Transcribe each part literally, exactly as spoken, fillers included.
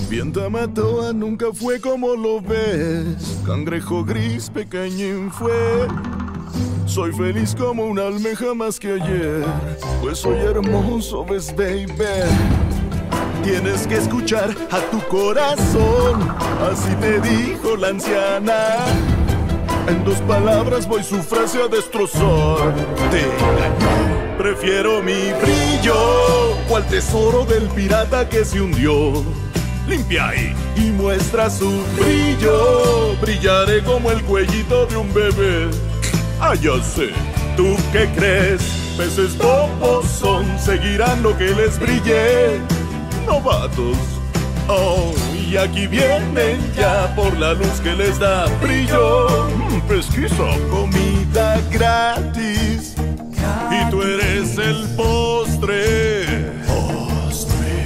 Bien Tamatoa nunca fue como lo ves. Cangrejo gris pequeñín fue. Soy feliz como una almeja más que ayer, pues soy hermoso, ves, baby. Tienes que escuchar a tu corazón, así te dijo la anciana. En dos palabras voy su frase a destrozar. Te engañó. Prefiero mi brillo, cual tesoro del pirata que se hundió. Limpia ahí y muestra su brillo. Brillaré como el cuellito de un bebé. Ah, ya sé, ¿tú qué crees? Peces bobos son, seguirán lo que les brille. Novatos, oh, y aquí vienen ya por la luz que les da brillo. Mm, pesquisa, comida gratis, y tú eres el postre. Postre.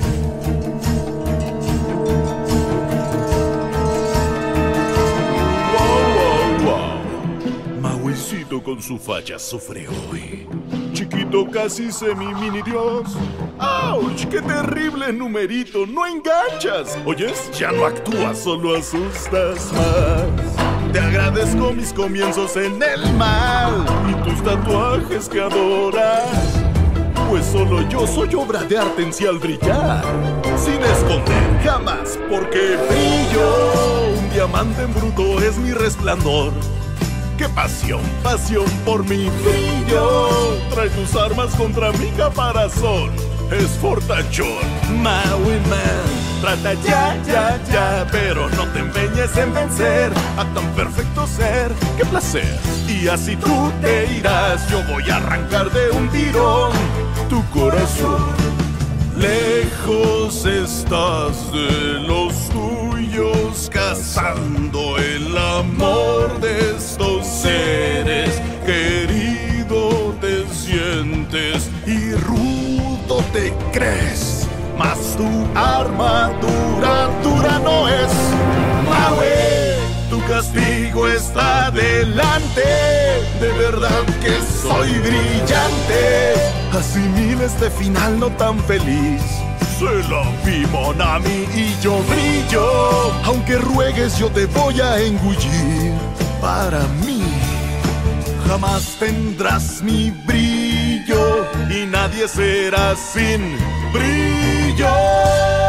Wow, wow, wow. Mauicito con su facha sufre hoy. Chiquito casi semi-mini dios. ¡Auch! ¡Qué terrible numerito! ¡No enganchas! ¿Oyes? Ya no actúas, solo asustas más. Te agradezco mis comienzos en el mal y tus tatuajes que adoras, pues solo yo soy obra de arte en sí al brillar, sin esconder jamás, porque brillo. Un diamante en bruto es mi resplandor. ¡Qué pasión, pasión por mi brillo! Trae tus armas contra mi caparazón. Es fortachón, Maui Man. Trata ya, ya, ya, pero no te empeñes en vencer a tan perfecto ser. ¡Qué placer! Y así tú te irás. Yo voy a arrancar de un tirón tu corazón. Lejos estás de los tuyos, cazando el amor de estos seres. Querido te sientes y rudo te crees, mas tu armadura dura no es. Maui, tu castigo está delante. De verdad que soy brillante. Asimila este final no tan feliz. Se la vi, Monami, y yo brillo. Aunque ruegues yo te voy a engullir. Para mí jamás tendrás mi brillo y nadie será sin brillo.